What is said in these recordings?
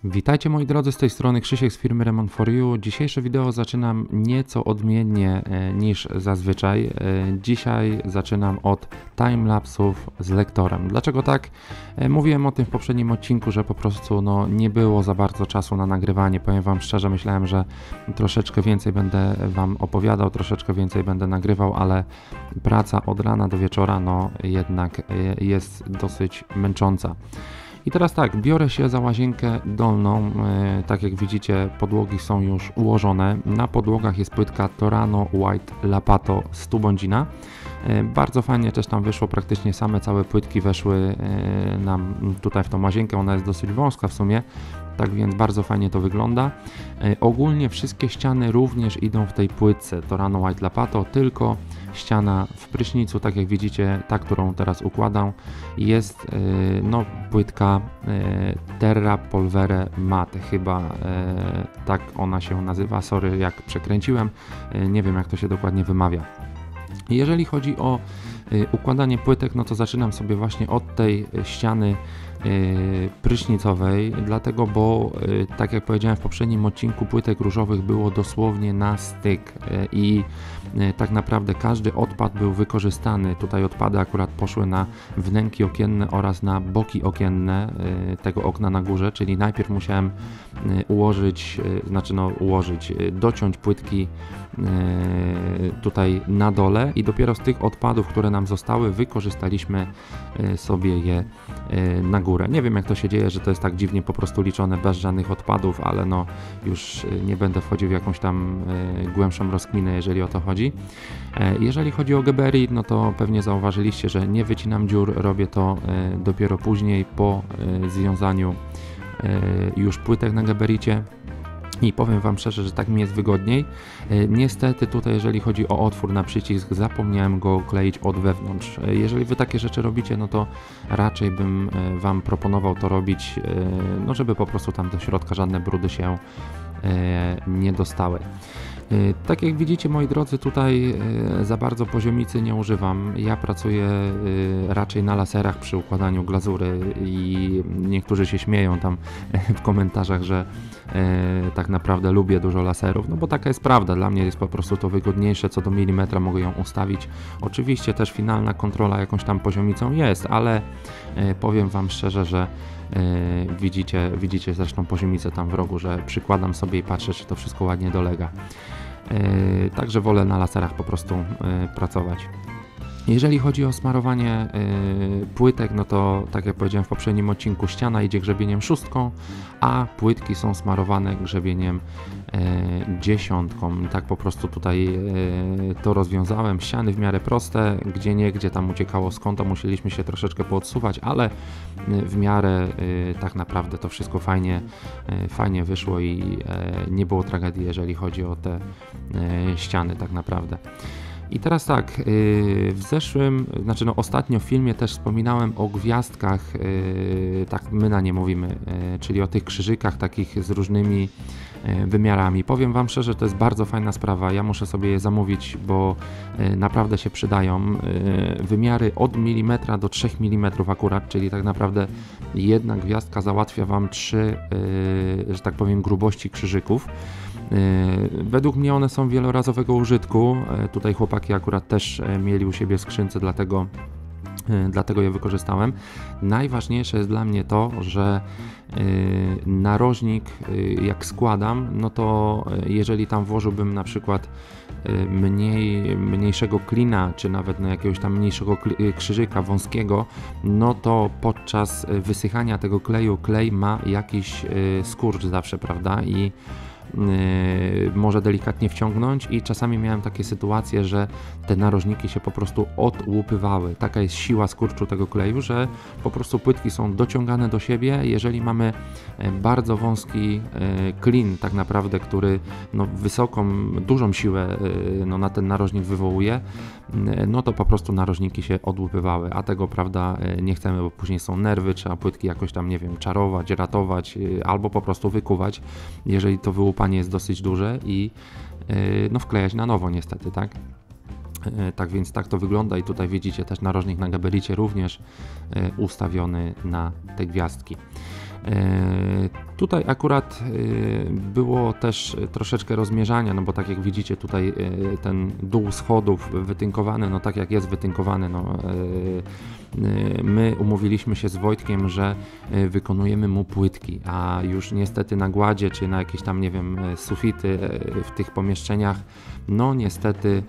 Witajcie moi drodzy, z tej strony Krzysiek z firmy Remont4U. Dzisiejsze wideo zaczynam nieco odmiennie niż zazwyczaj. Dzisiaj zaczynam od timelapsów z lektorem. Dlaczego tak? Mówiłem o tym w poprzednim odcinku, że po prostu nie było za bardzo czasu na nagrywanie. Powiem wam szczerze, myślałem, że troszeczkę więcej będę wam opowiadał, troszeczkę więcej będę nagrywał, ale praca od rana do wieczora jednak jest dosyć męcząca. I teraz tak, biorę się za łazienkę dolną, tak jak widzicie podłogi są już ułożone, na podłogach jest płytka Torano White Lapato z Tubondzina. Bardzo fajnie też tam wyszło, praktycznie same całe płytki weszły nam tutaj w tą łazienkę, ona jest dosyć wąska w sumie, tak więc bardzo fajnie to wygląda. Ogólnie wszystkie ściany również idą w tej płytce Torano White Lapato, tylko ściana w prysznicu, tak jak widzicie, ta, którą teraz układam, jest płytka Terra Polvere Matte, chyba tak ona się nazywa, sorry jak przekręciłem, nie wiem jak to się dokładnie wymawia. Jeżeli chodzi o układanie płytek, to zaczynam sobie właśnie od tej ściany prysznicowej, dlatego, bo tak jak powiedziałem w poprzednim odcinku, płytek różowych było dosłownie na styk i tak naprawdę każdy odpad był wykorzystany. Tutaj odpady akurat poszły na wnęki okienne oraz na boki okienne tego okna na górze, czyli najpierw musiałem dociąć płytki tutaj na dole i dopiero z tych odpadów, które nam zostały, wykorzystaliśmy sobie je na górę. Nie wiem jak to się dzieje, że to jest tak dziwnie po prostu liczone bez żadnych odpadów, ale już nie będę wchodził w jakąś tam głębszą rozkminę, jeżeli o to chodzi. Jeżeli chodzi o geberit, to pewnie zauważyliście, że nie wycinam dziur, robię to dopiero później po związaniu już płytek na gebericie. I powiem wam szczerze, że tak mi jest wygodniej. Niestety tutaj, jeżeli chodzi o otwór na przycisk, zapomniałem go kleić od wewnątrz. Jeżeli wy takie rzeczy robicie, to raczej bym wam proponował to robić, żeby po prostu tam do środka żadne brudy się nie dostały. Tak jak widzicie, moi drodzy, tutaj za bardzo poziomicy nie używam. Ja pracuję raczej na laserach przy układaniu glazury i niektórzy się śmieją tam w komentarzach, że tak naprawdę lubię dużo laserów, bo taka jest prawda. Dla mnie jest po prostu to wygodniejsze, co do milimetra mogę ją ustawić. Oczywiście też finalna kontrola jakąś tam poziomicą jest, ale powiem wam szczerze, że widzicie zresztą poziomicę tam w rogu, że przykładam sobie i patrzę, czy to wszystko ładnie dolega. Także wolę na laserach po prostu pracować. Jeżeli chodzi o smarowanie płytek, to tak jak powiedziałem w poprzednim odcinku, ściana idzie grzebieniem 6, a płytki są smarowane grzebieniem 10. Tak po prostu tutaj to rozwiązałem. Ściany w miarę proste, gdzie tam uciekało z kąta, musieliśmy się troszeczkę poodsuwać, ale w miarę tak naprawdę to wszystko fajnie wyszło i nie było tragedii, jeżeli chodzi o te ściany tak naprawdę. I teraz tak, ostatnio w filmie też wspominałem o gwiazdkach, tak my na nie mówimy, czyli o tych krzyżykach takich z różnymi wymiarami. Powiem wam szczerze, to jest bardzo fajna sprawa, ja muszę sobie je zamówić, bo naprawdę się przydają. Wymiary od milimetra do 3 mm akurat, czyli tak naprawdę jedna gwiazdka załatwia wam 3, że tak powiem, grubości krzyżyków. Według mnie one są wielorazowego użytku. Tutaj chłopaki akurat też mieli u siebie w skrzynce, dlatego je wykorzystałem. Najważniejsze jest dla mnie to, że narożnik jak składam, to jeżeli tam włożyłbym na przykład mniejszego klina, czy nawet jakiegoś tam mniejszego krzyżyka wąskiego, to podczas wysychania tego kleju, klej ma jakiś skurcz zawsze, prawda? I może delikatnie wciągnąć i czasami miałem takie sytuacje, że te narożniki się po prostu odłupywały. Taka jest siła skurczu tego kleju, że po prostu płytki są dociągane do siebie. Jeżeli mamy bardzo wąski klin tak naprawdę, który dużą siłę na ten narożnik wywołuje, to po prostu narożniki się odłupywały, a tego prawda nie chcemy, bo później są nerwy, trzeba płytki jakoś tam, nie wiem, czarować, ratować albo po prostu wykuwać, jeżeli to wyłupanie jest dosyć duże i wklejać na nowo niestety, tak? Tak więc tak to wygląda i tutaj widzicie też narożnik na gabaricie również ustawiony na te gwiazdki. Tutaj akurat było też troszeczkę rozmierzania, no bo tak jak widzicie tutaj ten dół schodów wytynkowany, no tak jak jest wytynkowany, no my umówiliśmy się z Wojtkiem, że wykonujemy mu płytki, a już niestety na gładzie czy na jakieś tam, nie wiem, sufity w tych pomieszczeniach, no niestety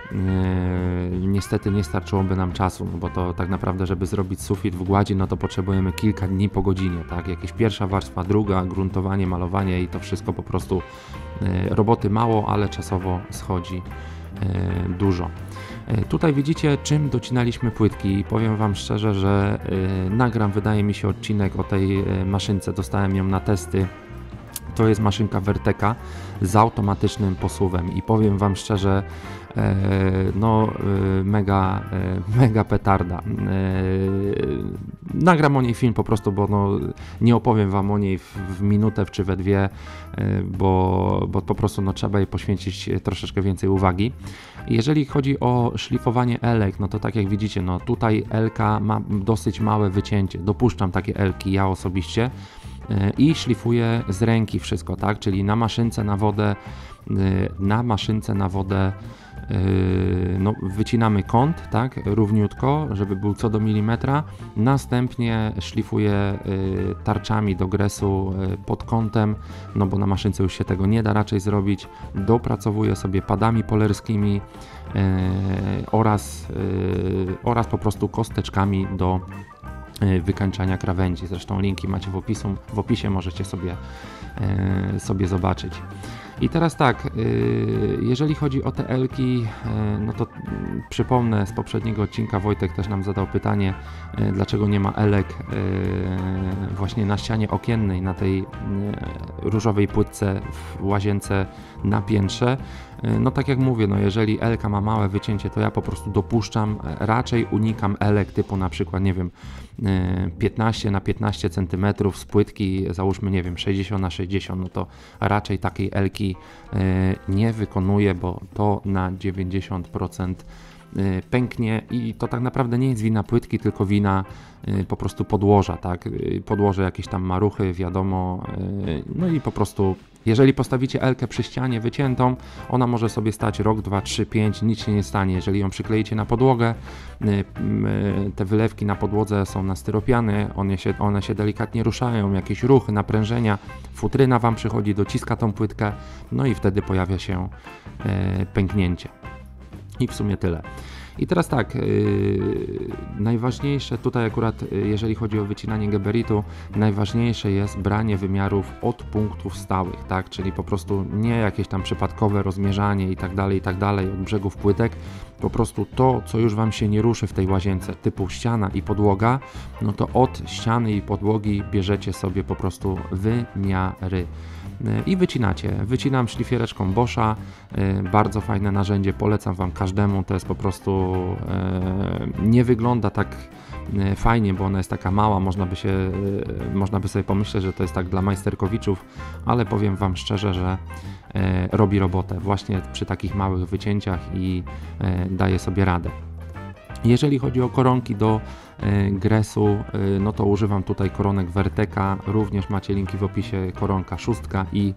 nie starczyłoby nam czasu, no bo to tak naprawdę, żeby zrobić sufit w gładzi, no to potrzebujemy kilka dni po godzinie, tak? Jakieś pierwsza warstwa, druga, gruntowanie, malowanie i to wszystko po prostu roboty mało, ale czasowo schodzi dużo. Tutaj widzicie, czym docinaliśmy płytki i powiem Wam szczerze, że nagram, wydaje mi się, odcinek o tej maszynce, dostałem ją na testy. To jest maszynka Verteka z automatycznym posuwem i powiem Wam szczerze, no mega petarda. Nagram o niej film po prostu, bo no, nie opowiem Wam o niej w minutę czy we dwie, bo po prostu no, trzeba jej poświęcić troszeczkę więcej uwagi. Jeżeli chodzi o szlifowanie elek, no to tak jak widzicie, no tutaj elka ma dosyć małe wycięcie, dopuszczam takie elki ja osobiście, i szlifuję z ręki wszystko, tak, czyli na maszynce na wodę no, wycinamy kąt, tak, równiutko, żeby był co do milimetra, następnie szlifuję tarczami do gresu pod kątem, no bo na maszynce już się tego nie da raczej zrobić, dopracowuję sobie padami polerskimi oraz po prostu kosteczkami do wykańczania krawędzi. Zresztą linki macie w opisie możecie sobie zobaczyć. I teraz tak, jeżeli chodzi o te elki, no to przypomnę z poprzedniego odcinka, Wojtek też nam zadał pytanie, dlaczego nie ma elek właśnie na ścianie okiennej, na tej różowej płytce w łazience na piętrze. No tak jak mówię, no jeżeli elka ma małe wycięcie, to ja po prostu dopuszczam, raczej unikam elek typu na przykład, nie wiem, 15 na 15 cm z płytki, załóżmy, nie wiem, 60 na 60, no to raczej takiej elki nie wykonuję, bo to na 90% pęknie i to tak naprawdę nie jest wina płytki, tylko wina po prostu podłoża, tak, podłoże jakieś tam maruchy, wiadomo, no i po prostu jeżeli postawicie elkę przy ścianie wyciętą, ona może sobie stać rok, 2, 3, 5, nic się nie stanie. Jeżeli ją przykleicie na podłogę, te wylewki na podłodze są na styropiany, one się delikatnie ruszają, jakieś ruchy, naprężenia, futryna Wam przychodzi, dociska tą płytkę, no i wtedy pojawia się pęknięcie. I w sumie tyle. I teraz tak, najważniejsze tutaj akurat, jeżeli chodzi o wycinanie gabaritu, najważniejsze jest branie wymiarów od punktów stałych, tak, czyli po prostu nie jakieś tam przypadkowe rozmierzanie i tak dalej od brzegów płytek, po prostu to, co już Wam się nie ruszy w tej łazience, typu ściana i podłoga, no to od ściany i podłogi bierzecie sobie po prostu wymiary i wycinacie. Wycinam szlifiereczką Boscha, bardzo fajne narzędzie, polecam Wam każdemu, to jest po prostu, nie wygląda tak fajnie, bo ona jest taka mała, można by sobie pomyśleć, że to jest tak dla majsterkowiczów, ale powiem Wam szczerze, że robi robotę właśnie przy takich małych wycięciach i daje sobie radę. Jeżeli chodzi o koronki do gresu, no to używam tutaj koronek Verteka, również macie linki w opisie, koronka 6 i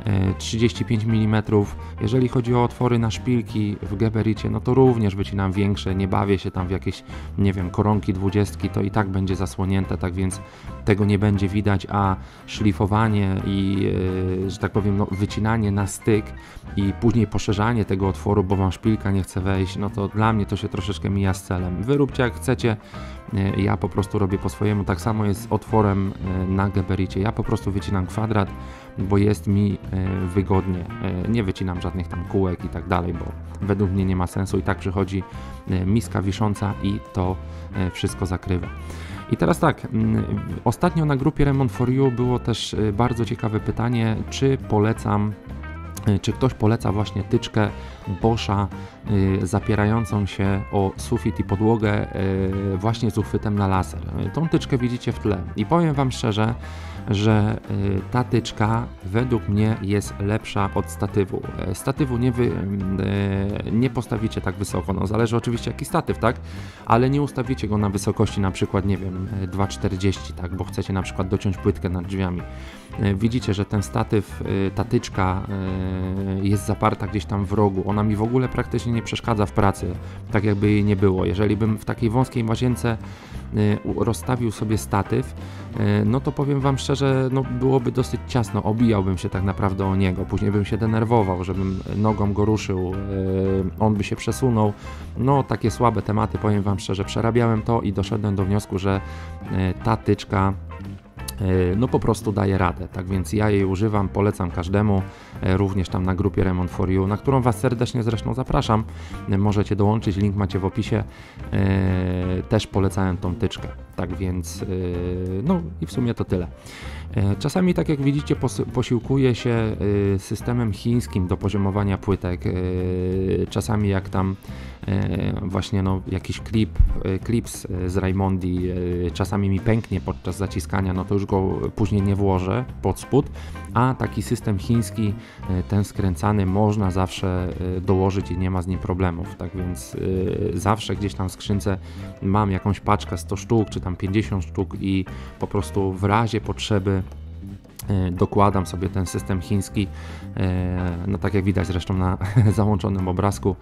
35 mm. Jeżeli chodzi o otwory na szpilki w gabaricie, no to również wycinam większe, nie bawię się tam w jakieś, nie wiem, koronki 20, to i tak będzie zasłonięte, tak więc tego nie będzie widać, a szlifowanie i, że tak powiem, no, wycinanie na styk i później poszerzanie tego otworu, bo Wam szpilka nie chce wejść, no to dla mnie to się troszeczkę mija z celem. Wy róbcie jak chcecie, ja po prostu robię po swojemu, tak samo jest z otworem na gabaricie, ja po prostu wycinam kwadrat, bo jest mi wygodnie, nie wycinam żadnych tam kółek i tak dalej, bo według mnie nie ma sensu, i tak przychodzi miska wisząca i to wszystko zakrywa. I teraz tak, ostatnio na grupie Remont4U było też bardzo ciekawe pytanie, czy polecam czy ktoś poleca właśnie tyczkę Boscha zapierającą się o sufit i podłogę właśnie z uchwytem na laser. Tą tyczkę widzicie w tle i powiem Wam szczerze, że ta tyczka według mnie jest lepsza od statywu. Statywu nie postawicie tak wysoko, no zależy oczywiście jaki statyw, tak? Ale nie ustawicie go na wysokości na przykład, nie wiem, 2,40, tak? Bo chcecie na przykład dociąć płytkę nad drzwiami. Widzicie, że ten statyw, ta tyczka jest zaparta gdzieś tam w rogu. Ona mi w ogóle praktycznie nie przeszkadza w pracy, tak jakby jej nie było. Jeżeli bym w takiej wąskiej łazience rozstawił sobie statyw, no to powiem Wam szczerze, no byłoby dosyć ciasno, obijałbym się tak naprawdę o niego, później bym się denerwował, żebym nogą go ruszył, on by się przesunął, no takie słabe tematy, powiem Wam szczerze, przerabiałem to i doszedłem do wniosku, że ta tyczka no po prostu daje radę, tak więc ja jej używam, polecam każdemu, również tam na grupie Remont for You, na którą Was serdecznie zresztą zapraszam, możecie dołączyć, link macie w opisie, też polecałem tą tyczkę, tak więc no i w sumie to tyle. Czasami, tak jak widzicie, posiłkuję się systemem chińskim do poziomowania płytek, czasami jak tam właśnie no, jakiś klips z Raimondi czasami mi pęknie podczas zaciskania, no to już go później nie włożę pod spód, a taki system chiński, ten skręcany, można zawsze dołożyć i nie ma z nim problemów, tak więc zawsze gdzieś tam w skrzynce mam jakąś paczkę 100 sztuk, czy tam 50 sztuk i po prostu w razie potrzeby dokładam sobie ten system chiński, no tak jak widać zresztą na załączonym obrazku,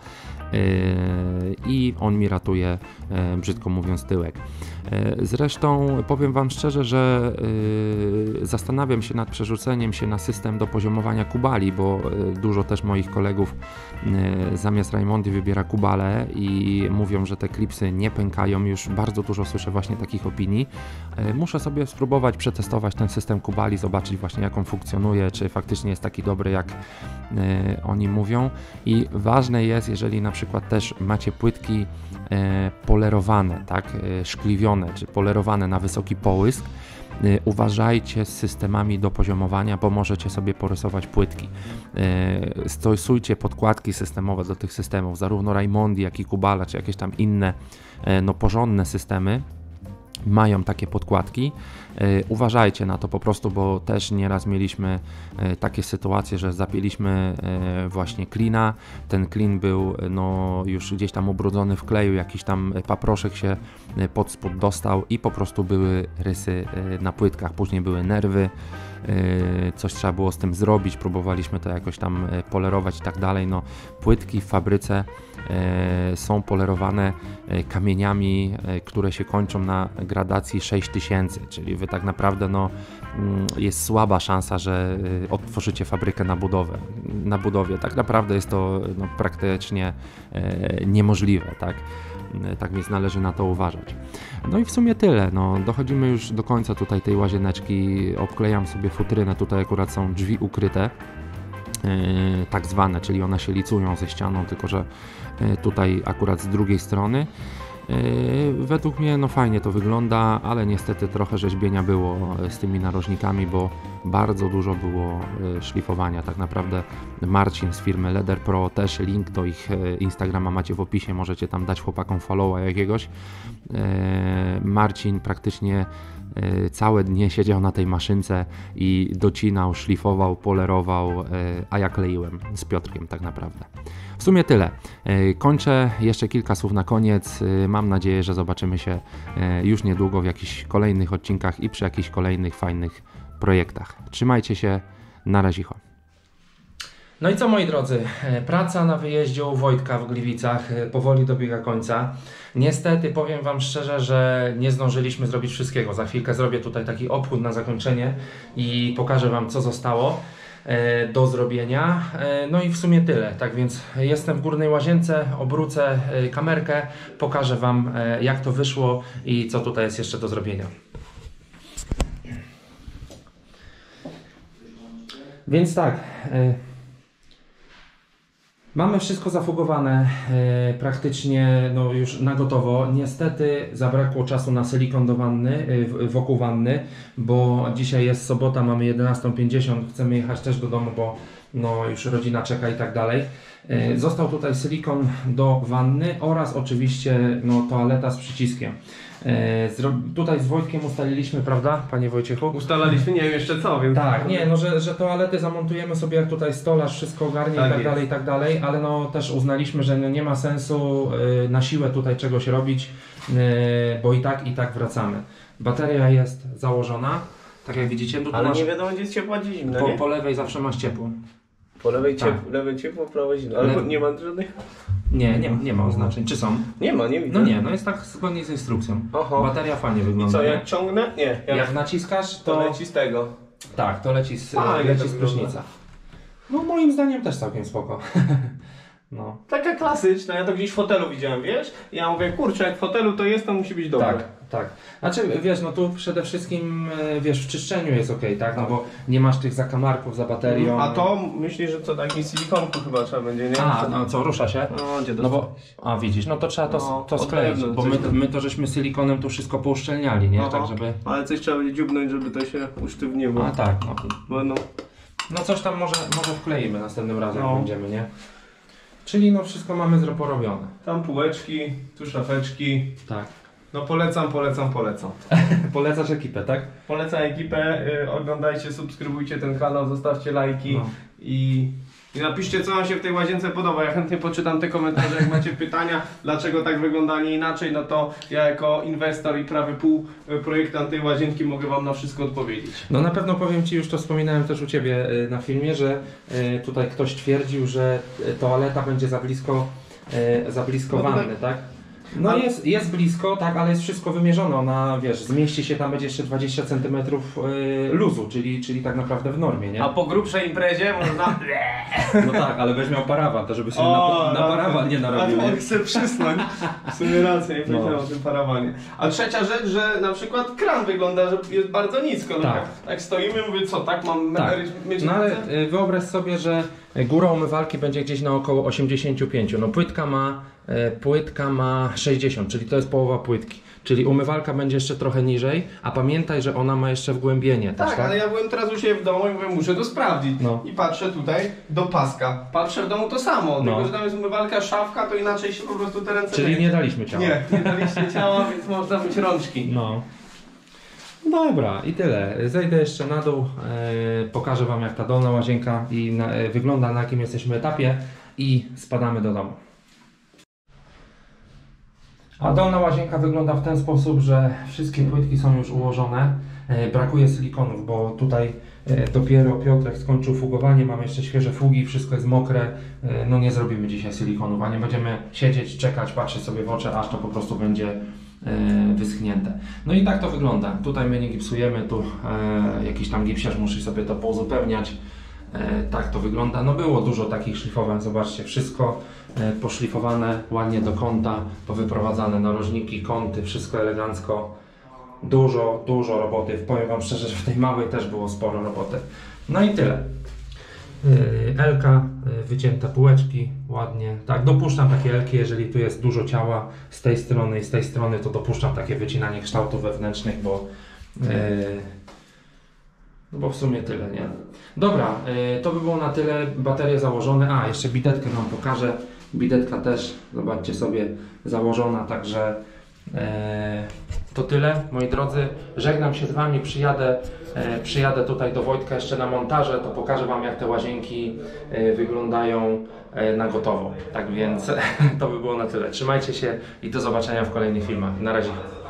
i on mi ratuje, brzydko mówiąc, tyłek. Zresztą powiem Wam szczerze, że zastanawiam się nad przerzuceniem się na system do poziomowania kubali, bo dużo też moich kolegów zamiast Raimondi wybiera kubale i mówią, że te klipsy nie pękają. Już bardzo dużo słyszę właśnie takich opinii. Muszę sobie spróbować przetestować ten system kubali, zobaczyć właśnie jak on funkcjonuje, czy faktycznie jest taki dobry jak oni mówią. I ważne jest, jeżeli na przykład też macie płytki polerowane, tak, szkliwione, czy polerowane na wysoki połysk, uważajcie z systemami do poziomowania, bo możecie sobie porysować płytki. Stosujcie podkładki systemowe do tych systemów, zarówno Raimondi, jak i Kubala, czy jakieś tam inne no, porządne systemy mają takie podkładki. Uważajcie na to po prostu, bo też nieraz mieliśmy takie sytuacje, że zapięliśmy właśnie klina, ten klin był no, już gdzieś tam ubrudzony w kleju, jakiś tam paproszek się pod spód dostał i po prostu były rysy na płytkach, później były nerwy, coś trzeba było z tym zrobić, próbowaliśmy to jakoś tam polerować i tak dalej. No, płytki w fabryce są polerowane kamieniami, które się kończą na gradacji 6000, czyli wy tak naprawdę no, jest słaba szansa, że otworzycie fabrykę na budowie. Tak naprawdę jest to no, praktycznie niemożliwe, tak? Tak więc należy na to uważać. No i w sumie tyle, no, dochodzimy już do końca tutaj tej łazieneczki, obklejam sobie futrynę, tutaj akurat są drzwi ukryte, tak zwane, czyli one się licują ze ścianą, tylko że tutaj akurat z drugiej strony. Według mnie no fajnie to wygląda, ale niestety trochę rzeźbienia było z tymi narożnikami, bo bardzo dużo było szlifowania. Tak naprawdę Marcin z firmy Leather Pro, też link do ich Instagrama macie w opisie, możecie tam dać chłopakom followa jakiegoś. Marcin praktycznie całe dnie siedział na tej maszynce i docinał, szlifował, polerował, a ja kleiłem z Piotrkiem tak naprawdę. W sumie tyle. Kończę. Jeszcze kilka słów na koniec. Mam nadzieję, że zobaczymy się już niedługo w jakichś kolejnych odcinkach i przy jakichś kolejnych fajnych projektach. Trzymajcie się. Na razie. No i co, moi drodzy, praca na wyjeździe u Wojtka w Gliwicach powoli dobiega końca. Niestety powiem Wam szczerze, że nie zdążyliśmy zrobić wszystkiego. Za chwilkę zrobię tutaj taki obchód na zakończenie i pokażę Wam, co zostało do zrobienia. No i w sumie tyle. Tak więc jestem w górnej łazience, obrócę kamerkę, pokażę Wam, jak to wyszło i co tutaj jest jeszcze do zrobienia. Więc tak, mamy wszystko zafugowane praktycznie no już na gotowo. Niestety zabrakło czasu na silikon do wanny, wokół wanny, bo dzisiaj jest sobota, mamy 11:50, chcemy jechać też do domu, bo no już rodzina czeka i tak dalej. Został tutaj silikon do wanny oraz oczywiście no, toaleta z przyciskiem. Tutaj z Wojtkiem ustaliliśmy, prawda, panie Wojciechu? Ustalaliśmy, nie wiem jeszcze co, więc... Tak, nie, no że toalety zamontujemy sobie, jak tutaj stolarz wszystko ogarnie i tak dalej, ale no też uznaliśmy, że no, nie ma sensu na siłę tutaj czegoś robić, bo i tak wracamy. Bateria jest założona, tak jak widzicie. Ale nie wiadomo, gdzie jest ciepła, gdzie zimna, nie? Po lewej zawsze masz ciepło. Po lewej tak. Lewej ciepło, prawej zimno. Ale nie ma żadnych... Nie ma oznaczeń. Czy są? Nie ma, nie widzę. No nie, no jest tak zgodnie z instrukcją. Oho. Bateria fajnie I wygląda. co, nie? jak ciągnę? Nie. Jak naciskasz, to leci z tego. Tak, to leci z to prysznica. No moim zdaniem też całkiem spoko. No. Taka klasyczna, ja to gdzieś w fotelu widziałem, wiesz? Ja mówię, kurczę, jak w fotelu to jest, to musi być dobre. Tak. Znaczy, wiesz, no tu przede wszystkim, wiesz, w czyszczeniu jest ok, tak? No bo nie masz tych zakamarków za baterią. A to myślisz, że co, takim silikonku chyba trzeba będzie, nie? A, no co, rusza się? No, gdzie no bo, a widzisz, no to trzeba to skleić, bo my to żeśmy silikonem tu wszystko pouszczelniali, nie? Tak, żeby... Ale coś trzeba będzie dziubnąć, żeby to się usztywniło. A tak, no. No coś tam może wkleimy następnym razem, jak będziemy, nie? Czyli no wszystko mamy porobione. Tam półeczki, tu szafeczki. Tak. No polecam. Polecasz ekipę, tak? Polecam ekipę, oglądajcie, subskrybujcie ten kanał, zostawcie lajki i napiszcie, co wam się w tej łazience podoba. Ja chętnie poczytam te komentarze, jak macie pytania, dlaczego tak wygląda, a nie inaczej, no to ja jako inwestor i prawie projektant tej łazienki mogę wam na wszystko odpowiedzieć. No na pewno powiem ci, już to wspominałem też u ciebie na filmie, że tutaj ktoś twierdził, że toaleta będzie za blisko wanny, tak? No jest blisko, tak, ale jest wszystko wymierzone. Ona, wiesz, zmieści się tam, będzie jeszcze 20 cm luzu, czyli tak naprawdę w normie, nie? A po grubszej imprezie można... No tak, ale weź miał parawan, to żeby sobie na parawan nie narobił. A chcę przysnąć. W sumie rację, nie powiedziałem o tym parawanie. A trzecia rzecz, że na przykład kran wygląda, że jest bardzo nisko. No tak stoimy, mówię, co, tak mam mieć. No ale wyobraź sobie, że góra umywalki będzie gdzieś na około 85. No płytka ma 60, czyli to jest połowa płytki. Czyli umywalka będzie jeszcze trochę niżej, a pamiętaj, że ona ma jeszcze wgłębienie też, tak? Ale ja byłem teraz u siebie w domu i mówię, muszę to sprawdzić. I patrzę tutaj do paska. Patrzę w domu to samo, tylko że tam jest umywalka, szafka, to inaczej się po prostu te ręce... Czyli nie daliśmy ciała. Nie daliście ciała, więc można mieć rączki. No. Dobra, i tyle. Zejdę jeszcze na dół, pokażę wam, jak ta dolna łazienka wygląda, na jakim jesteśmy etapie i spadamy do domu. A dolna łazienka wygląda w ten sposób, że wszystkie płytki są już ułożone. Brakuje silikonów, bo tutaj dopiero Piotrek skończył fugowanie, mamy jeszcze świeże fugi, wszystko jest mokre. No nie zrobimy dzisiaj silikonów, a nie będziemy siedzieć, czekać, patrzeć sobie w oczy, aż to po prostu będzie wyschnięte. No i tak to wygląda. Tutaj my nie gipsujemy, tu jakiś tam gipsiarz musi sobie to pouzupełniać. Tak to wygląda. No było dużo takich szlifowań, zobaczcie, wszystko poszlifowane ładnie do kąta, powyprowadzane narożniki, kąty, wszystko elegancko. Dużo roboty. Powiem wam szczerze, że w tej małej też było sporo roboty. No i tyle. Elka, wycięte półeczki, ładnie. Tak, dopuszczam takie elki, jeżeli tu jest dużo ciała z tej strony i z tej strony, to dopuszczam takie wycinanie kształtów wewnętrznych, bo w sumie tyle, nie? Dobra, to by było na tyle. Baterie założone. A, jeszcze bidetkę wam pokażę. Bidetka też, zobaczcie sobie, założona, także to tyle, moi drodzy. Żegnam się z wami, przyjadę tutaj do Wojtka jeszcze na montaże, to pokażę wam, jak te łazienki wyglądają na gotowo. Tak więc to by było na tyle. Trzymajcie się i do zobaczenia w kolejnych filmach. Na razie.